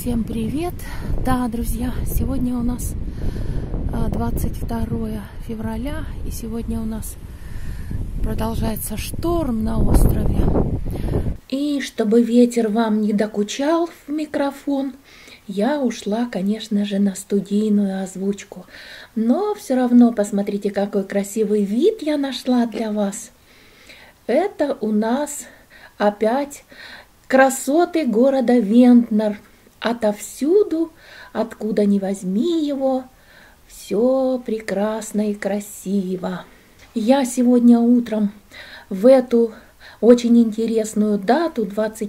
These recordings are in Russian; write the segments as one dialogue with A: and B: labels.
A: Всем привет! Да, друзья, сегодня у нас 22 февраля, и сегодня у нас продолжается шторм на острове. И чтобы ветер вам не докучал в микрофон, я ушла, конечно же, на студийную озвучку. Но все равно посмотрите, какой красивый вид я нашла для вас. Это у нас опять красоты города Вентнер. Отовсюду, откуда ни возьми его, все прекрасно и красиво. Я сегодня утром в эту очень интересную дату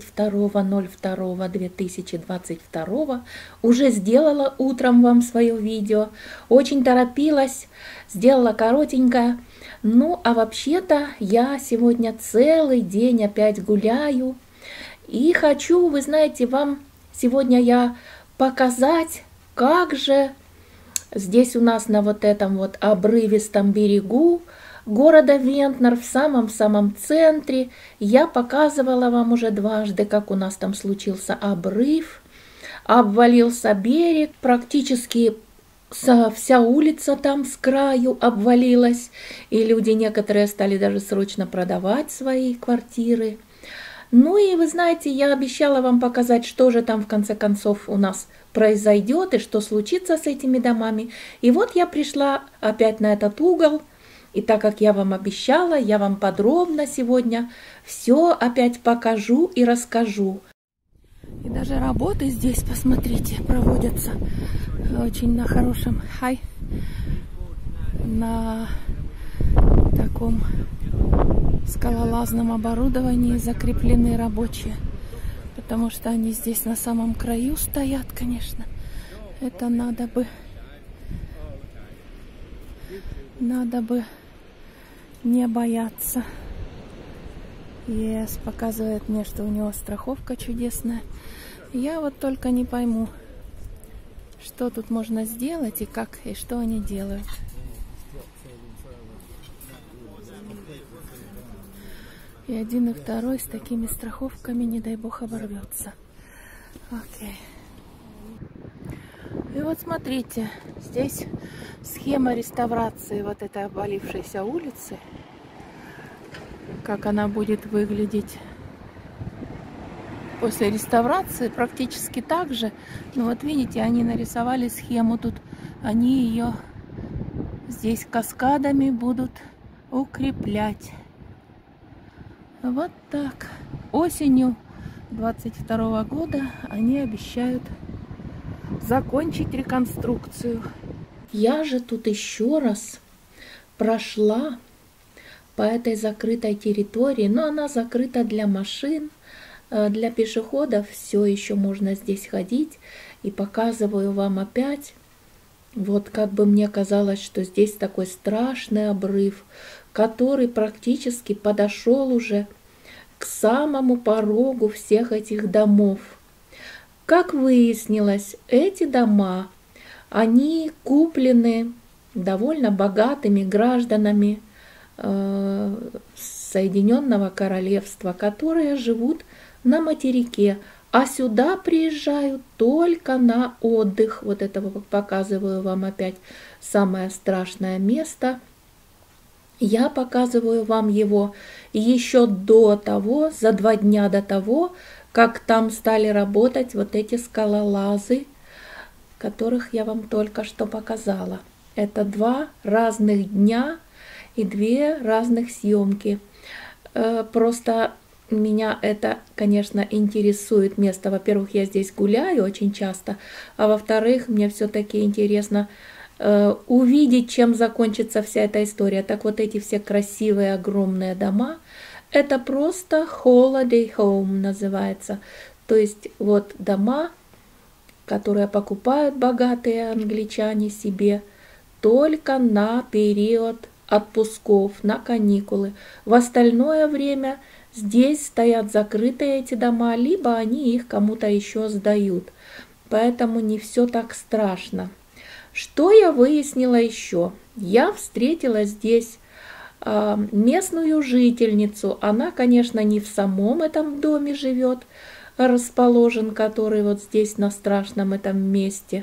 A: 22.02.2022 уже сделала утром вам свое видео. Очень торопилась, сделала коротенькое. Ну, а вообще-то я сегодня целый день опять гуляю. И хочу, вы знаете, вам сегодня я показать, как же здесь у нас на вот этом вот обрывистом берегу города Вентнер, в самом-самом центре. Я показывала вам уже дважды, как у нас там случился обрыв, обвалился берег, практически вся улица там с краю обвалилась, и люди некоторые стали даже срочно продавать свои квартиры. Ну и вы знаете, я обещала вам показать, что же там в конце концов у нас произойдет и что случится с этими домами. И вот я пришла опять на этот угол. И так как я вам обещала, я вам подробно сегодня все опять покажу и расскажу. И даже работы здесь, посмотрите, проводятся очень на хорошем на таком скалолазном оборудовании закреплены рабочие, потому что они здесь на самом краю стоят, конечно. Это надо бы не бояться. Yes, показывает мне, что у него страховка чудесная. Я вот только не пойму, что тут можно сделать и как, и что они делают. И один, и второй с такими страховками, не дай бог, оборвется. Окей. И вот смотрите, здесь схема реставрации вот этой обвалившейся улицы. Как она будет выглядеть после реставрации, практически так же. Но вот видите, они нарисовали схему тут. Они ее здесь каскадами будут укреплять. Вот так. Осенью 22 года они обещают закончить реконструкцию. Я же тут еще раз прошла по этой закрытой территории, но она закрыта для машин, для пешеходов все еще можно здесь ходить. И показываю вам опять, вот как бы мне казалось, что здесь такой страшный обрыв, который практически подошел уже к самому порогу всех этих домов. Как выяснилось, эти дома, они куплены довольно богатыми гражданами Соединенного Королевства, которые живут на материке, а сюда приезжают только на отдых. Вот это показываю вам опять самое страшное место. Я показываю вам его еще до того, за 2 дня до того, как там стали работать вот эти скалолазы, которых я вам только что показала. Это 2 разных дня и 2 разных съемки. Просто меня это, конечно, интересует место. Во-первых, я здесь гуляю очень часто, а во-вторых, мне все-таки интересно увидеть, чем закончится вся эта история. Так вот эти все красивые огромные дома, это просто holiday home называется. То есть вот дома, которые покупают богатые англичане себе только на период отпусков, на каникулы. В остальное время здесь стоят закрытые эти дома, либо они их кому-то еще сдают. Поэтому не все так страшно. Что я выяснила еще? Я встретила здесь местную жительницу. Она, конечно, не в самом этом доме живет, расположен, который вот здесь на страшном этом месте,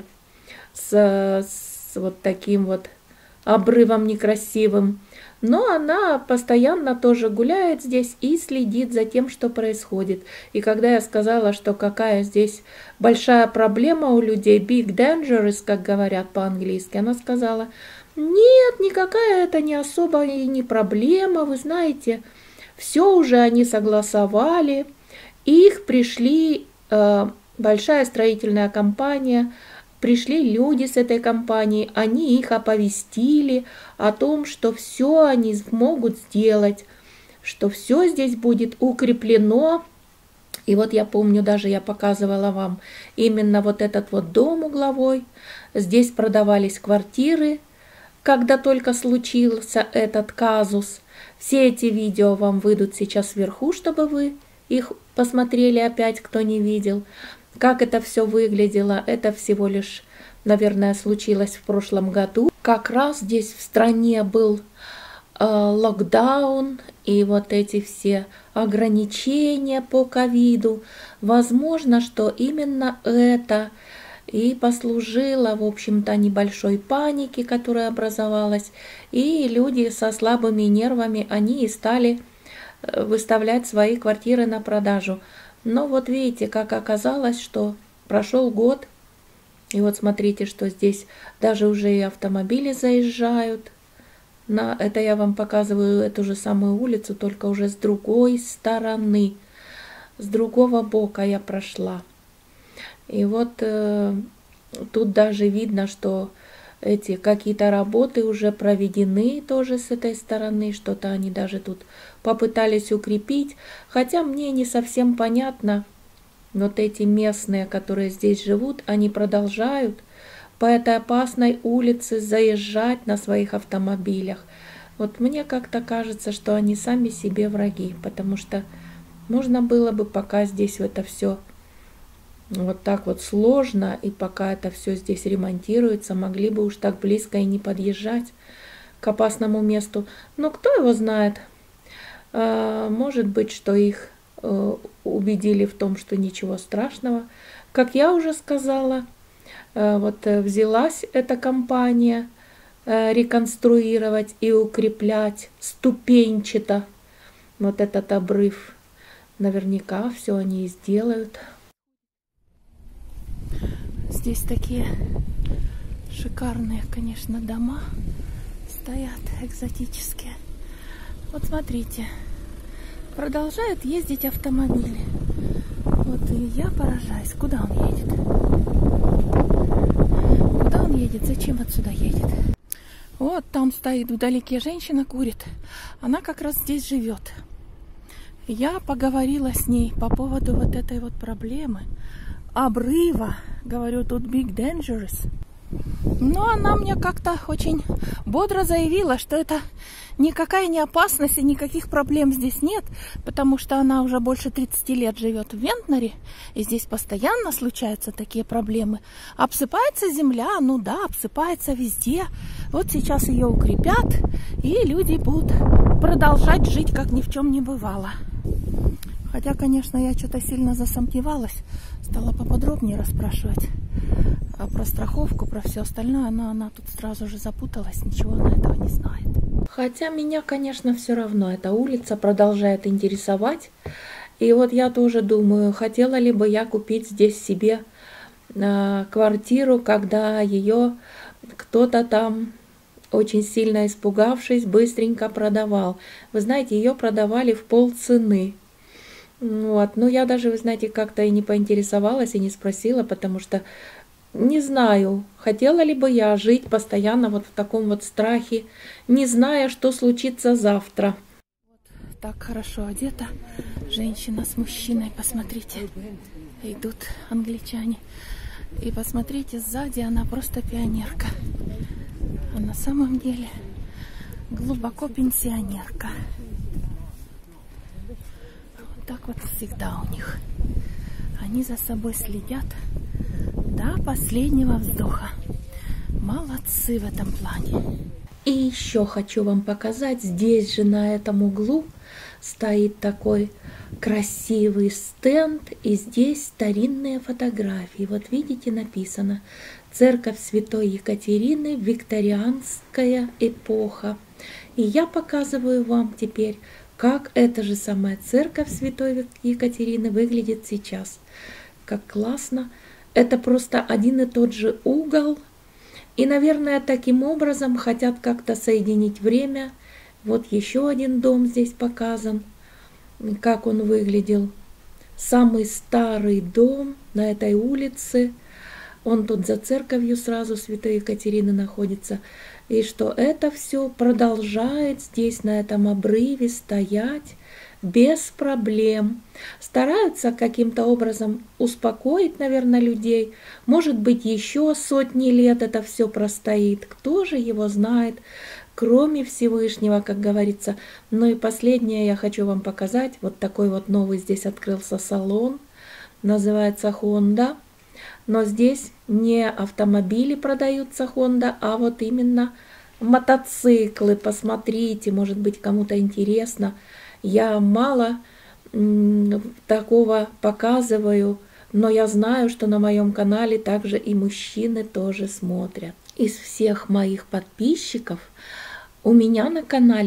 A: с вот таким вот обрывом некрасивым. Но она постоянно тоже гуляет здесь и следит за тем, что происходит. И когда я сказала, что какая здесь большая проблема у людей, big dangerous, как говорят по-английски, она сказала: нет, никакая это не особо и не проблема, вы знаете, все уже они согласовали, их пришли, большая строительная компания, пришли люди с этой компании, они их оповестили о том, что все они могут сделать, что все здесь будет укреплено. И вот я помню, даже я показывала вам именно вот этот вот дом угловой. Здесь продавались квартиры, когда только случился этот казус. Все эти видео вам выйдут сейчас вверху, чтобы вы их посмотрели опять, кто не видел. Как это все выглядело, это всего лишь, наверное, случилось в прошлом году. Как раз здесь в стране был локдаун и вот эти все ограничения по ковиду. Возможно, что именно это и послужило, в общем-то, небольшой панике, которая образовалась. И люди со слабыми нервами, они и стали выставлять свои квартиры на продажу. Но вот видите, как оказалось, что прошел год, и вот смотрите, что здесь даже уже и автомобили заезжают. Это я вам показываю эту же самую улицу, только уже с другой стороны, с другого бока я прошла. И вот тут даже видно, что эти какие-то работы уже проведены тоже с этой стороны, что-то они даже тут попытались укрепить, хотя мне не совсем понятно, вот эти местные, которые здесь живут, они продолжают по этой опасной улице заезжать на своих автомобилях. Вот мне как-то кажется, что они сами себе враги, потому что можно было бы, пока здесь это все вот так вот сложно, и пока это все здесь ремонтируется, могли бы уж так близко и не подъезжать к опасному месту. Но кто его знает, может быть, что их убедили в том, что ничего страшного. Как я уже сказала, вот взялась эта компания реконструировать и укреплять ступенчато вот этот обрыв. Наверняка все они и сделают. Здесь такие шикарные, конечно, дома стоят, экзотические. Вот смотрите, продолжают ездить автомобили. Вот и я поражаюсь, куда он едет? Куда он едет? Зачем отсюда едет? Вот там стоит вдалеке женщина, курит. Она как раз здесь живет. Я поговорила с ней по поводу вот этой вот проблемы обрыва. Говорю, тут big dangerous. Но она мне как-то очень бодро заявила, что это никакая не опасность и никаких проблем здесь нет, потому что она уже больше 30 лет живет в Вентнере, и здесь постоянно случаются такие проблемы. Обсыпается земля, ну да, обсыпается везде. Вот сейчас ее укрепят, и люди будут продолжать жить, как ни в чем не бывало. Хотя, конечно, я что-то сильно засомневалась, стала поподробнее расспрашивать про страховку, про все остальное, но она тут сразу же запуталась, ничего она этого не знает. Хотя меня, конечно, все равно эта улица продолжает интересовать. И вот я тоже думаю, хотела ли бы я купить здесь себе квартиру, когда ее кто-то там, очень сильно испугавшись, быстренько продавал. Вы знаете, ее продавали в полцены. Вот. Но я даже, вы знаете, как-то и не поинтересовалась, и не спросила, потому что не знаю, хотела ли бы я жить постоянно вот в таком вот страхе, не зная, что случится завтра. Вот так хорошо одета женщина с мужчиной, посмотрите, идут англичане. И посмотрите, сзади она просто пионерка. А на самом деле глубоко пенсионерка. Вот так вот всегда у них. Они за собой следят до последнего вздоха. Молодцы в этом плане. И еще хочу вам показать, здесь же на этом углу стоит такой красивый стенд, и здесь старинные фотографии. Вот видите, написано «Церковь Святой Екатерины, викторианская эпоха». И я показываю вам теперь, как эта же самая церковь Святой Екатерины выглядит сейчас. Как классно! Это просто один и тот же угол. И, наверное, таким образом хотят как-то соединить время. Вот еще один дом здесь показан, как он выглядел. Самый старый дом на этой улице. Он тут за церковью сразу Святой Екатерины находится. И что это все продолжает здесь, на этом обрыве, стоять без проблем. Стараются каким-то образом успокоить, наверное, людей. Может быть, еще сотни лет это все простоит. Кто же его знает, кроме Всевышнего, как говорится. Ну и последнее я хочу вам показать. Вот такой вот новый здесь открылся салон. Называется Honda. Но здесь не автомобили продаются Honda, а вот именно мотоциклы. Посмотрите, может быть, кому-то интересно. Я мало такого показываю, но я знаю, что на моем канале также и мужчины тоже смотрят. Из всех моих подписчиков у меня на канале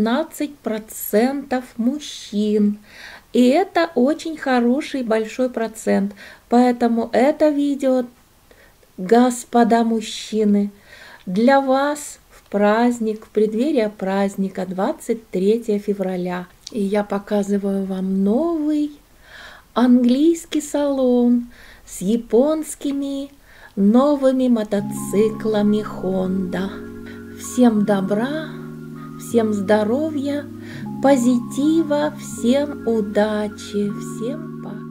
A: 15% мужчин. И это очень хороший большой процент. Поэтому это видео, господа мужчины, для вас в праздник, в преддверии праздника 23 февраля. И я показываю вам новый английский салон с японскими новыми мотоциклами Honda. Всем добра, всем здоровья, позитива, всем удачи, всем пока.